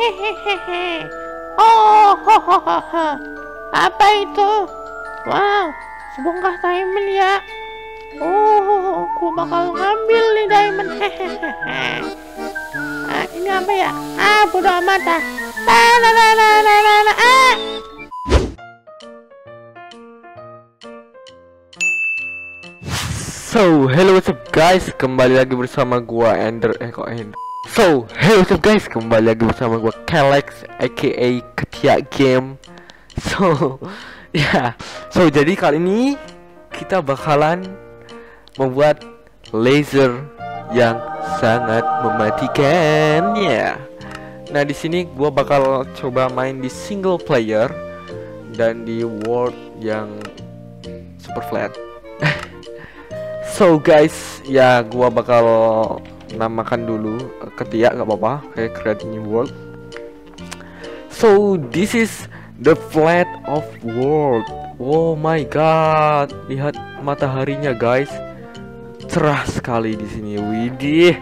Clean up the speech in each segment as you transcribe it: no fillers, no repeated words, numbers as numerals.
Oh, hohoho. Apa itu? Wow, sebongkah diamond ya. Oh, aku bakal ngambil nih diamond. Ini apa ya? Bodo amat ah. So, hello what's up guys, kembali lagi bersama gua Ender. So, hello what's up guys, kembali lagi bersama gua Kalex aka Ketia Game. So, ya, jadi kali ini kita bakalan membuat laser yang sangat mematikan ya. Nah, di sini gua bakal coba main di single player dan di world yang super flat. So guys, ya gua bakal namakan dulu Ketia, nggak apa-apa, kayak create new world. So this is the flat of world. Oh my god, lihat mataharinya guys, cerah sekali di sini. Widih.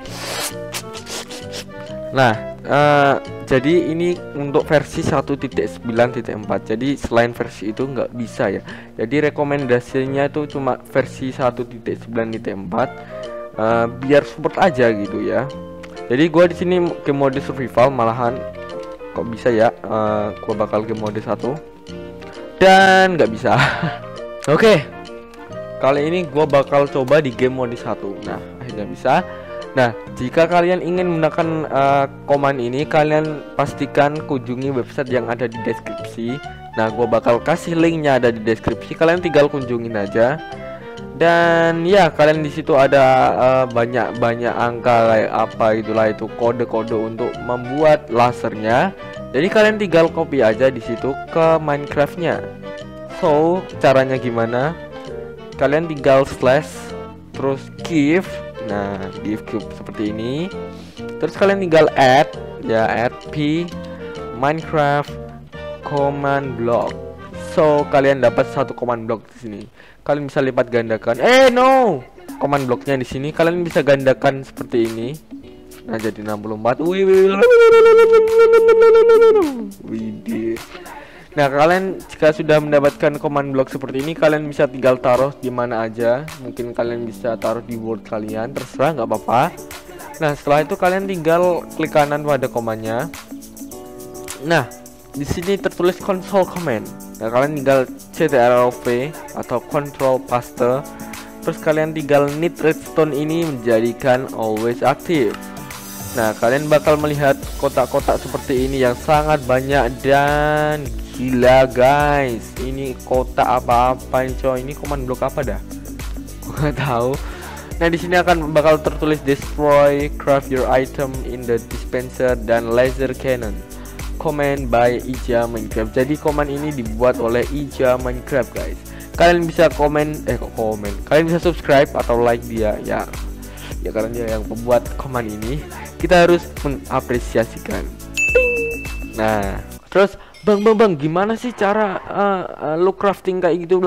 Nah, jadi ini untuk versi 1.9.4. Jadi selain versi itu nggak bisa ya. Jadi rekomendasinya itu cuma versi 1.9.4, biar support aja gitu ya. Jadi gua di sini ke mode survival, malahan kok bisa ya. Gua bakal ke mode 1 dan nggak bisa. Oke. Kali ini gua bakal coba di game mode 1. Nah, akhirnya bisa. Nah, jika kalian ingin menggunakan command ini, kalian pastikan kunjungi website yang ada di deskripsi. Nah, gua bakal kasih linknya ada di deskripsi. Kalian tinggal kunjungin aja. Dan ya, kalian di situ ada banyak angka kayak apa itulah, itu kode-kode untuk membuat lasernya. Jadi kalian tinggal copy aja di situ ke Minecraftnya. So, caranya gimana? Kalian tinggal slash terus give. Nah, give cube seperti ini. Terus kalian tinggal add ya, add p Minecraft command block. So kalian dapat satu command block di sini. Kalian bisa lipat gandakan. Command blocknya di sini kalian bisa gandakan seperti ini. Nah, jadi 64. Widih. Nah, kalian jika sudah mendapatkan command block seperti ini, kalian bisa tinggal taruh di mana aja. Mungkin kalian bisa taruh di world kalian, terserah, nggak apa-apa. Nah, setelah itu kalian tinggal klik kanan pada komannya. Nah, di sini tertulis console command. Nah, kalian tinggal ctrl+v atau control paste. Terus kalian tinggal need redstone ini menjadikan always active. Nah, kalian bakal melihat kotak-kotak seperti ini yang sangat banyak dan gila guys. Ini kotak apa-apa ini coy? Ini command block apa dah? Gua nggak tahu. Nah, di sini akan bakal tertulis destroy, craft your item in the dispenser dan laser cannon. Command by Ija Minecraft. Jadi command ini dibuat oleh Ija Minecraft guys. Kalian bisa kalian bisa subscribe atau like dia ya. Ya, karena dia yang membuat command ini. Kita harus mengapresiasikan. Nah, terus Bang, gimana sih cara lo crafting kayak gitu?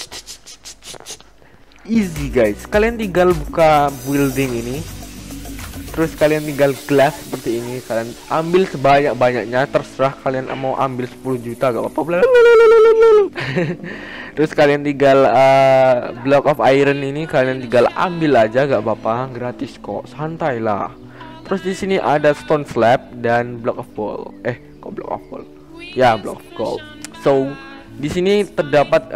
Easy guys, kalian tinggal buka building ini. Terus kalian tinggal glass seperti ini. Kalian ambil sebanyak-banyaknya, terserah kalian mau ambil 10 juta gak apa-apa. Terus kalian tinggal block of iron ini kalian tinggal ambil aja, gak apa-apa, gratis kok, santai lah. Terus di sini ada stone slab dan block of wall. Kok block of wall? Ya, block of gold. So, di sini terdapat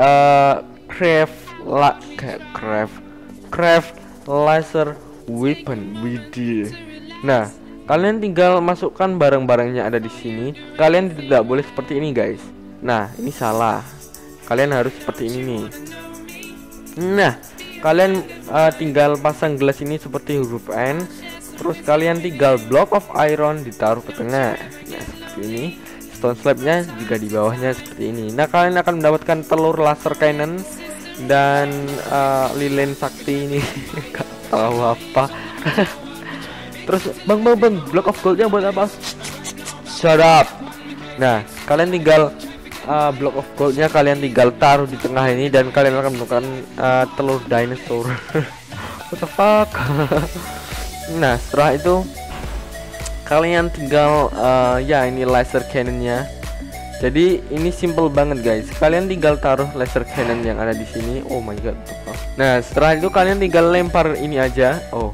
craft laser weapon. Widih. Nah, kalian tinggal masukkan barang-barangnya ada di sini. Kalian tidak boleh seperti ini, guys. Nah, ini salah. Kalian harus seperti ini nih. Nah, kalian tinggal pasang gelas ini seperti huruf N. Terus kalian tinggal block of iron ditaruh ke tengah. Nah, seperti ini. Stone slabnya juga di bawahnya seperti ini. Nah, kalian akan mendapatkan telur laser cannon dan lilin sakti ini. Gak tahu apa. Terus bang, block of goldnya buat apa? Shut up. Nah, kalian tinggal block of goldnya kalian tinggal taruh di tengah ini dan kalian akan menemukan telur dinosaur. What the fuck? Nah, setelah itu kalian tinggal ya ini laser cannonnya. Jadi ini simple banget guys. Kalian tinggal taruh laser cannon yang ada di sini. Oh my god. Nah, setelah itu kalian tinggal lempar ini aja. Oh,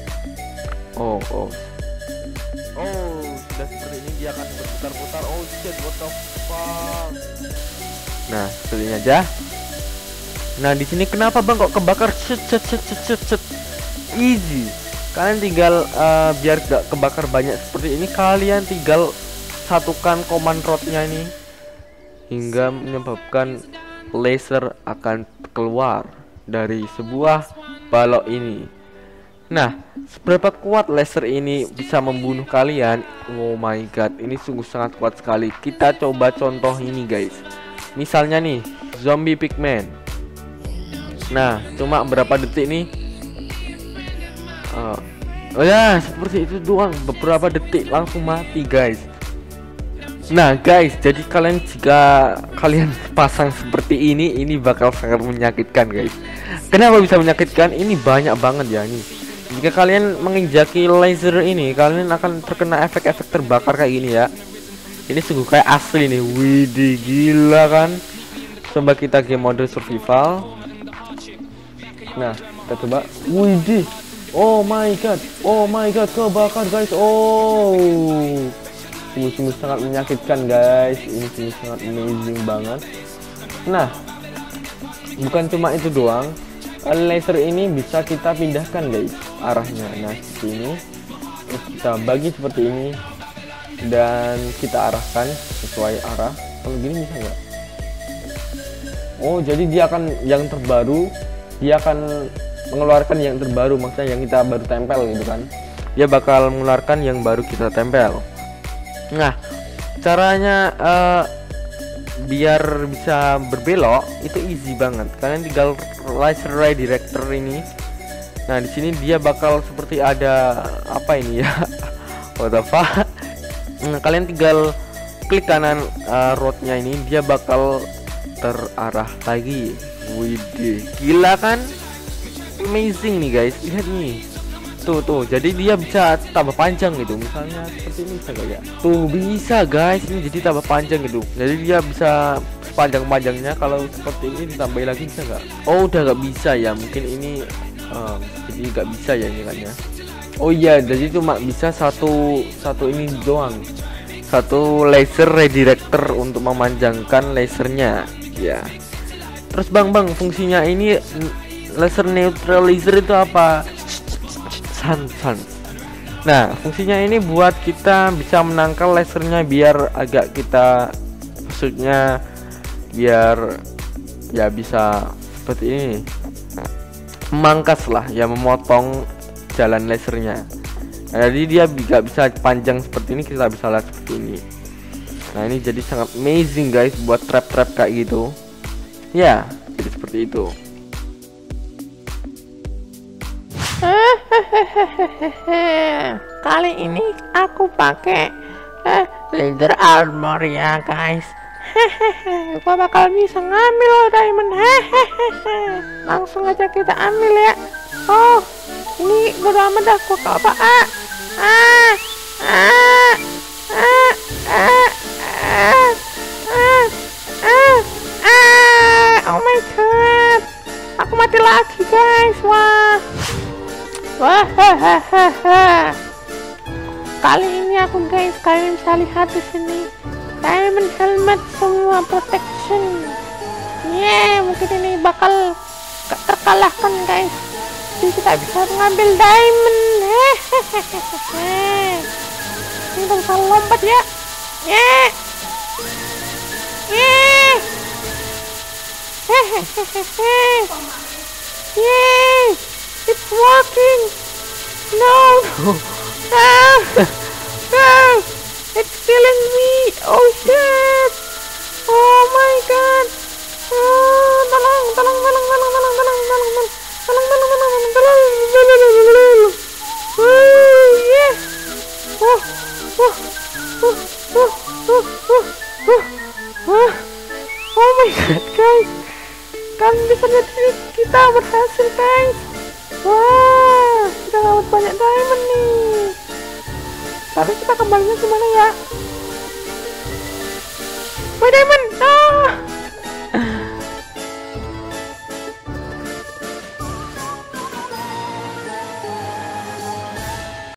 sudah seperti ini dia akan berputar-putar. Oh shit, what the fuck. Nah, seperti ini aja. Nah, di sini kenapa bang kok kebakar? Set. Easy. Kalian tinggal biar gak kebakar banyak seperti ini, kalian tinggal satukan command rodnya ini hingga menyebabkan laser akan keluar dari sebuah balok ini. Nah, seberapa kuat laser ini bisa membunuh kalian? Oh my god, ini sungguh sangat kuat sekali. Kita coba contoh ini guys. Misalnya nih, zombie pigman. Nah, cuma berapa detik nih? Oh ya, seperti itu doang. Beberapa detik langsung mati guys. Nah guys, jadi jika kalian pasang seperti ini bakal sangat menyakitkan guys. Kenapa bisa menyakitkan? Ini banyak banget ya nih. Jika kalian menginjaki laser ini, kalian akan terkena efek-efek terbakar kayak gini ya. Ini sungguh kayak asli nih. Widih, gila kan. Coba kita game mode survival. Nah, kita coba. Widih. Oh my god, kebakar guys. Oh, sungguh sangat menyakitkan guys. Ini sungguh sangat amazing banget. Nah, bukan cuma itu doang, laser ini bisa kita pindahkan guys arahnya. Nah, seperti ini. Terus kita bagi seperti ini dan kita arahkan sesuai arah. Kalau gini bisa nggak? Oh, jadi dia akan yang terbaru, dia akan mengeluarkan yang terbaru, maksudnya yang kita baru tempel gitu kan. Dia bakal mengeluarkan yang baru kita tempel. Nah, caranya biar bisa berbelok itu easy banget. Kalian tinggal laser ray director ini. Nah, di sini dia bakal seperti ada apa ini ya? What the fuck? Nah, kalian tinggal klik kanan rodnya ini, dia bakal terarah lagi. Widih, gila kan? Amazing nih guys, lihat nih. Tuh, jadi dia bisa tambah panjang gitu. Misalnya seperti ini bisa gak ya? Tuh bisa guys, ini jadi tambah panjang gitu. Jadi dia bisa sepanjang-panjangnya. Kalau seperti ini ditambahin lagi bisa nggak? Oh, udah nggak bisa ya. Mungkin ini jadi nggak bisa ya ini kan ya. Oh iya, jadi cuma bisa satu ini doang. Satu laser redirector untuk memanjangkan lasernya ya. Terus bang, fungsinya ini laser neutralizer itu apa? San. Nah, fungsinya ini buat kita bisa menangkal lasernya biar agak kita, maksudnya biar ya bisa seperti ini. Memangkas lah ya, memotong jalan lasernya. Nah, jadi dia juga bisa panjang seperti ini, kita bisa lihat seperti ini. Nah, ini jadi sangat amazing guys buat trap-trap kayak gitu. Ya, jadi seperti itu. Kali ini aku pakai leather armor ya guys. Gua bakal bisa ngambil diamond. Langsung aja kita ambil ya. Oh, ini bodo amat dah, gua apa? Oh my god, aku mati lagi guys. Wah, kali ini aku guys, kalian bisa lihat di sini diamond helmet semua protection. Mungkin ini bakal terkalahkan guys. Jadi kita bisa mengambil diamond. Kita bisa lompat ya. It's working. No. It's killing me. Oh shit. Oh my god. Tolong. Yes. Oh my god guys. Kalian bisa lihat kita berhasil guys. Wah, kita dapat banyak diamond nih. Tapi kita kembalinya gimana ya? Woi Diamond,